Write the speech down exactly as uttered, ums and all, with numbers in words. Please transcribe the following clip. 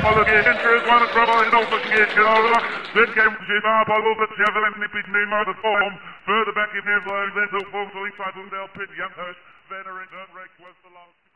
follow the interest, one of trouble, and also she gets over. Then came to Jim Arboggle, but the other end nipping in the form. Further back in his line, then to form, so he tried to Dale Pitt, Younghurst, Venner, and Ray close to last.